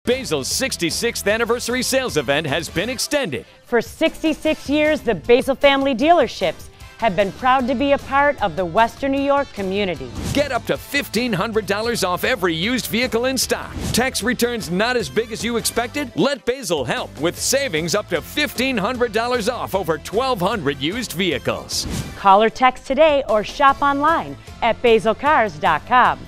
Basil's 66th anniversary sales event has been extended. For 66 years, the Basil family dealerships have been proud to be a part of the Western New York community. Get up to $1,500 off every used vehicle in stock. Tax returns not as big as you expected? Let Basil help with savings up to $1,500 off over 1,200 used vehicles. Call or text today or shop online at basilcars.com.